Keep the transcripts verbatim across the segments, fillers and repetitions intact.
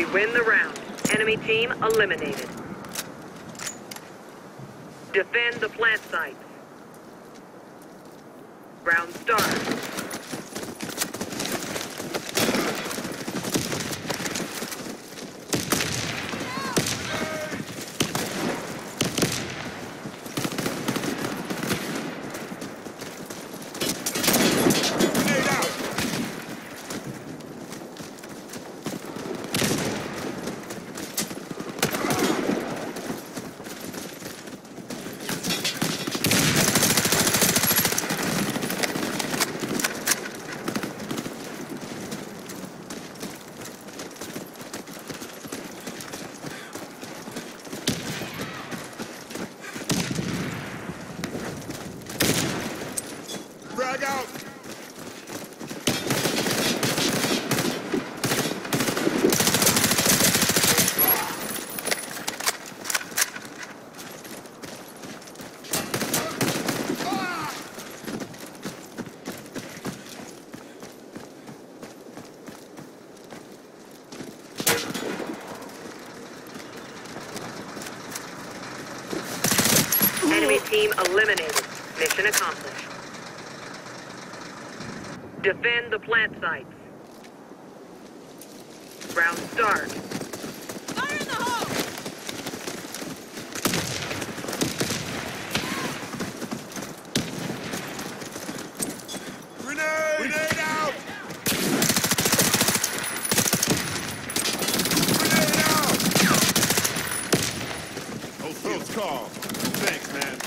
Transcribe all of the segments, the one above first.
win the round. Enemy team eliminated. Defend the plant sites. Round start. Frag out! Enemy team eliminated. Mission accomplished. Defend the plant sites. Round start. Fire in the hole! Grenade! Grenade out! Grenade out! Oh, close call. Thanks, man.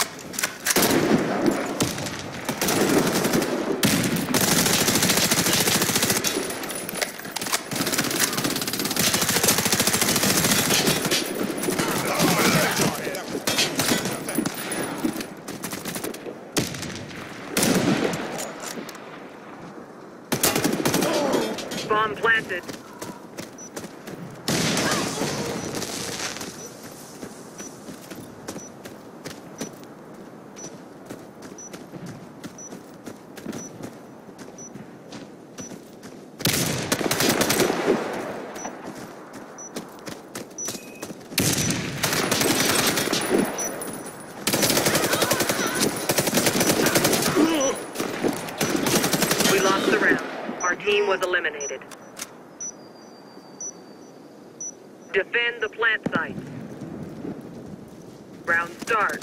Bomb planted. We lost the round. Our team was eliminated. Defend the plant sites. Round start.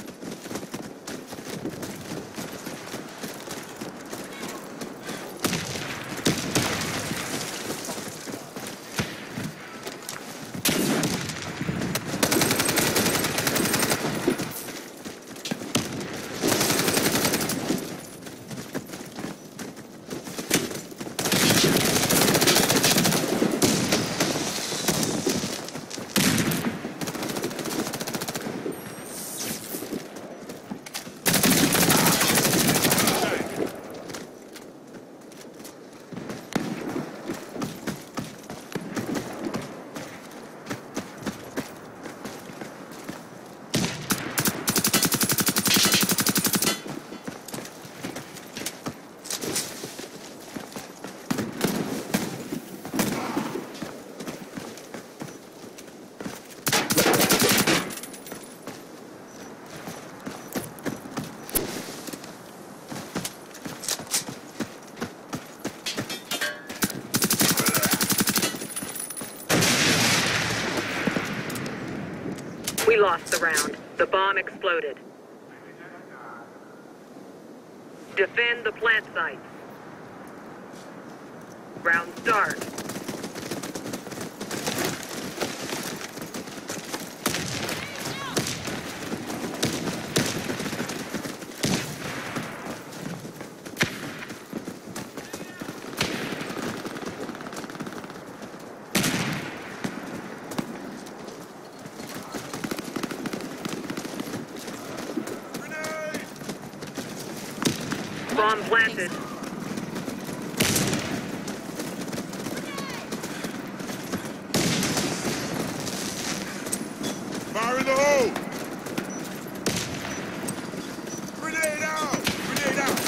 We lost the round. The bomb exploded. Defend the plant sites. Round start. Bomb planted. Fire in the hole! Grenade out! Grenade out!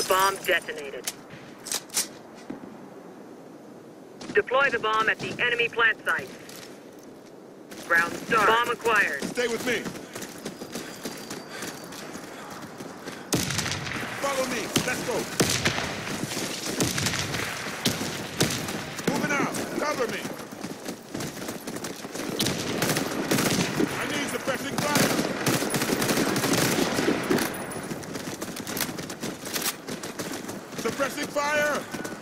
bomb detonated. Deploy the bomb at the enemy plant site. Ground star. Bomb acquired. Stay with me. Follow me. Let's go. Moving out. Cover me. I need suppressing fire. Suppressing fire.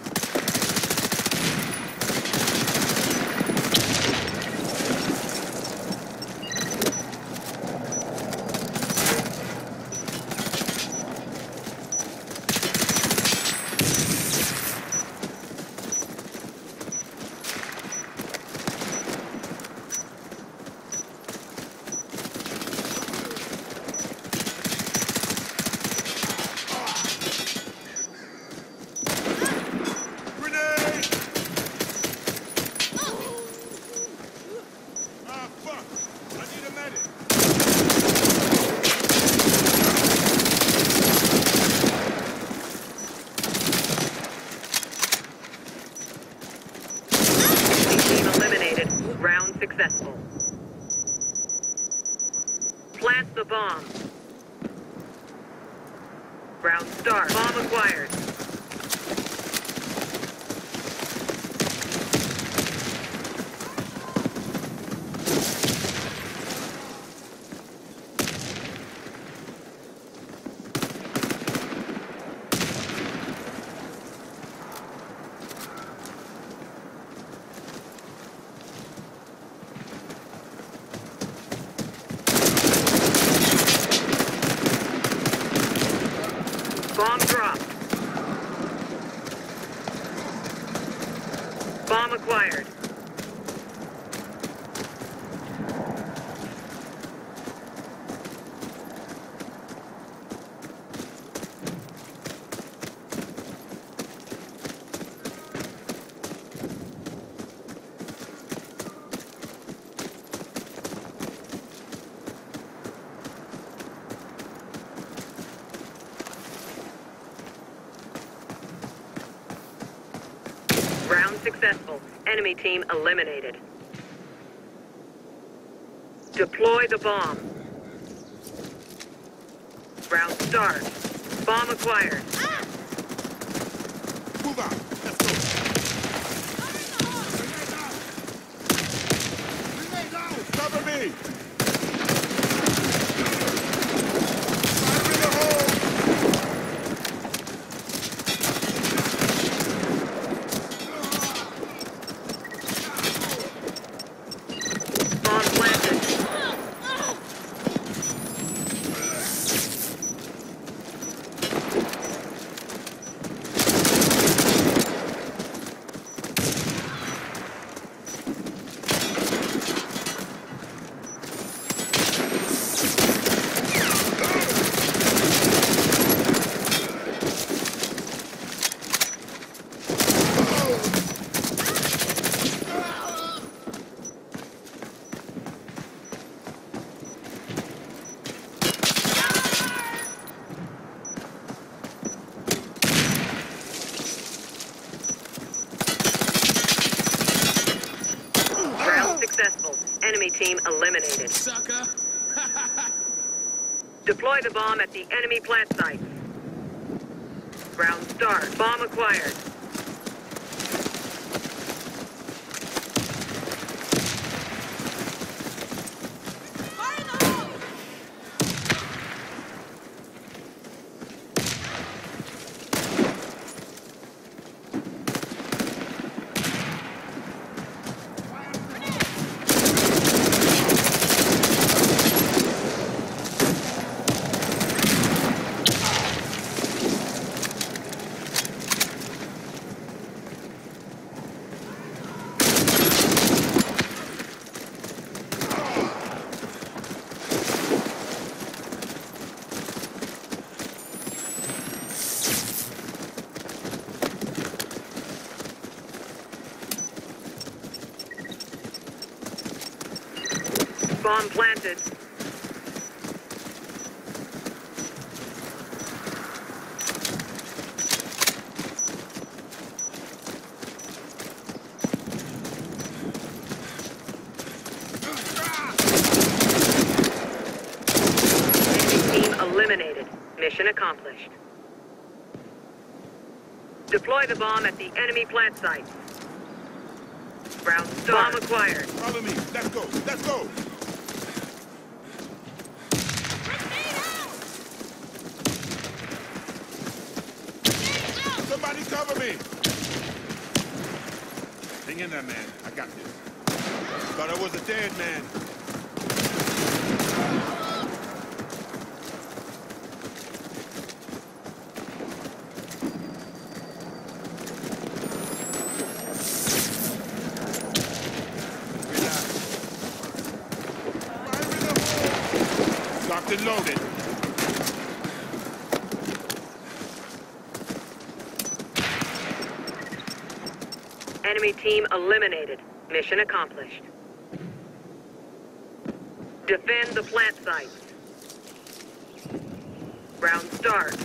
Round successful. Plant the bomb. Ground star. Bomb acquired. Bomb dropped. Bomb acquired. Round successful. Enemy team eliminated. Deploy the bomb. Round start. Bomb acquired. Ah! Move out. Let's go. Grenade out. Cover me. Fire in the hole. Bomb planted. Successful. Enemy team eliminated. Sucker. Deploy the bomb at the enemy plant site. Ground start. Bomb acquired. Fire in the hole! Bomb planted. accomplished. Deploy the bomb at the enemy plant site. Round start. Bomb acquired. Follow me. Let's go. Let's go. Somebody cover me. Hang in there, man. I got this. Thought I was a dead man. Locked and loaded. Enemy team eliminated. Mission accomplished. Defend the plant sites. Round start.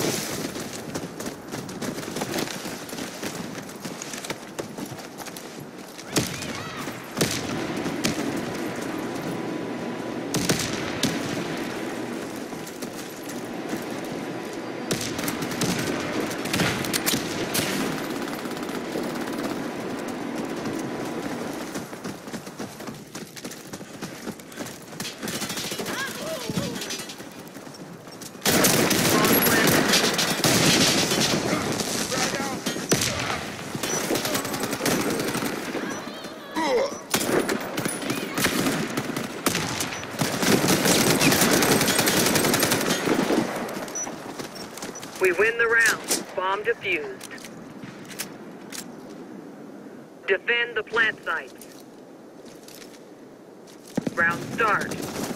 We win the round. Bomb defused. Defend the plant sites. Round start.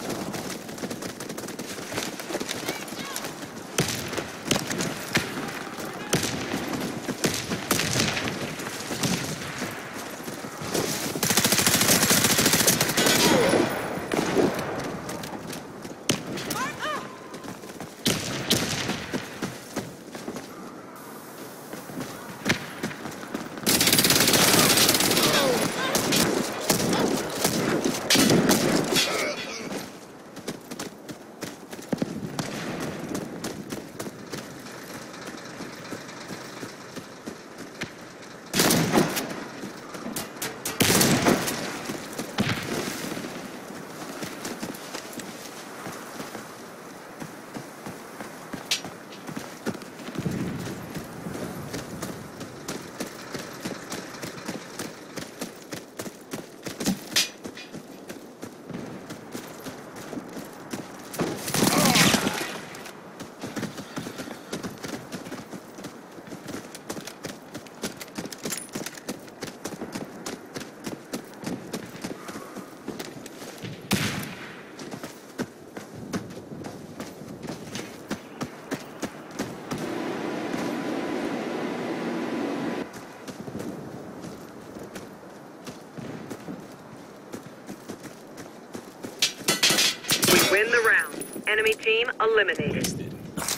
Win the round. Enemy team eliminated.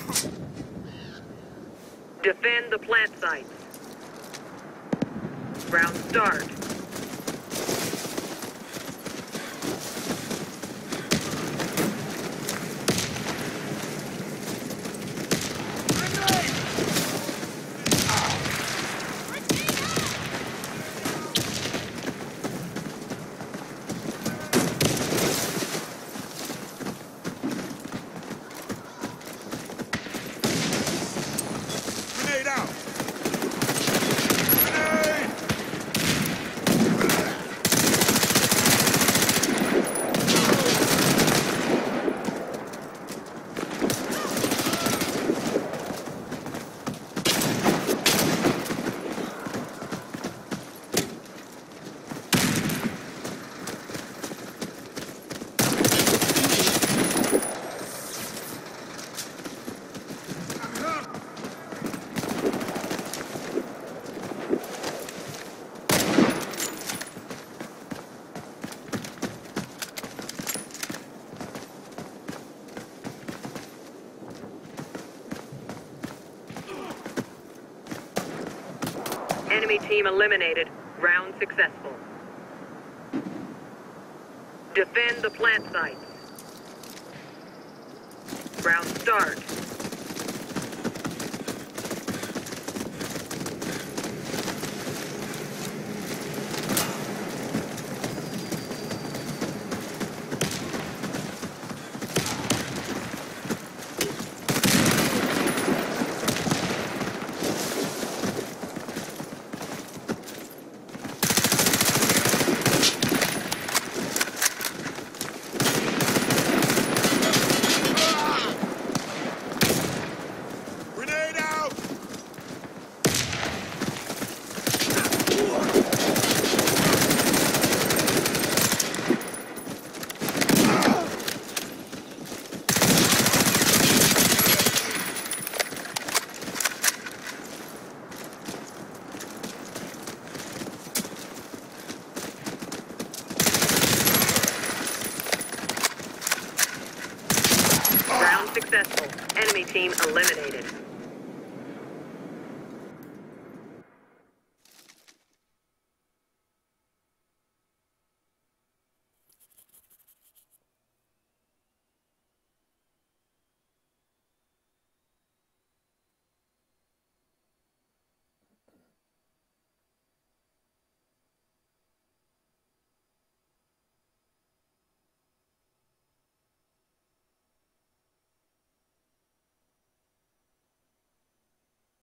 Defend the plant sites. Round start. Enemy team eliminated. Round successful. Defend the plant sites. Round start. eliminated.